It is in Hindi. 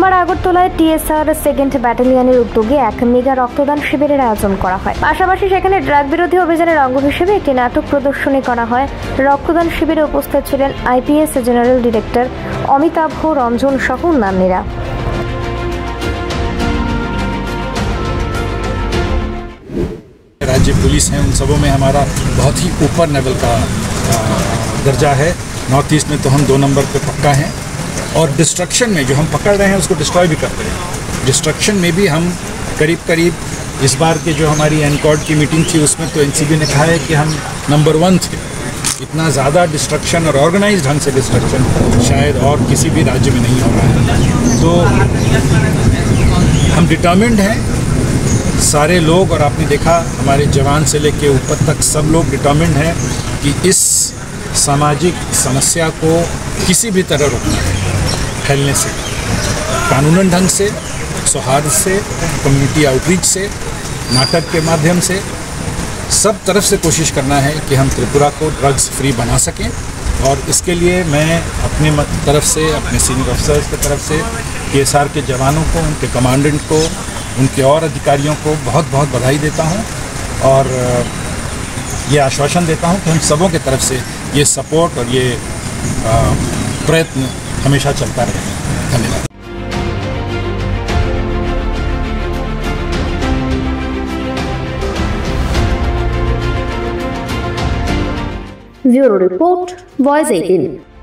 সোমবার আগরতলায় টিএসআর সেকেন্ড ব্যাটালিয়নের উদ্যোগে এক মেগা রক্তদান শিবিরের আয়োজন করা হয়। পাশাপাশি সেখানে ড্রাগ বিরোধী অভিযানের অঙ্গ হিসেবে একটি নাটক প্রদর্শনী করা হয়। রক্তদান শিবিরে উপস্থিত ছিলেন IPS general director Amitabh Ranjan সহ অন্যান্যরা। राज्य पुलिस हैं, उन सबों में हमारा बहुत ही ऊपर लेवल का दर्जा है। नॉर्थ ईस्ट में तो हम 2 नंबर पे पक्का हैं और डिस्ट्रक्शन में जो हम पकड़ रहे हैं उसको डिस्ट्रॉय भी कर रहे हैं। डिस्ट्रक्शन में भी हम करीब इस बार के जो हमारी एनकॉर्ड की मीटिंग थी उसमें तो एनसीबी ने कहा है कि हम नंबर 1 थे। इतना ज़्यादा डिस्ट्रक्शन और ऑर्गेनाइज ढंग से डिस्ट्रक्शन शायद और किसी भी राज्य में नहीं हो रहा है। तो हम डिटर्मिन्ड हैं सारे लोग, और आपने देखा हमारे जवान से लेके ऊपर तक सब लोग डिटर्मिन्ड हैं कि इस सामाजिक समस्या को किसी भी तरह रोकना है फैलने से, कानूनन ढंग से, सौहार्द से, कम्युनिटी आउटरीच से, नाटक के माध्यम से, सब तरफ से कोशिश करना है कि हम त्रिपुरा को ड्रग्स फ्री बना सकें। और इसके लिए मैं अपने तरफ से, अपने सीनियर अफसर्स की तरफ से टीएसआर के जवानों को, उनके कमांडेंट को, उनके और अधिकारियों को बहुत बहुत बधाई देता हूं और ये आश्वासन देता हूं कि हम सबों की तरफ से ये सपोर्ट और ये प्रयत्न हमेशा चलता रहेगा। धन्यवाद। Bureau report, voice 18।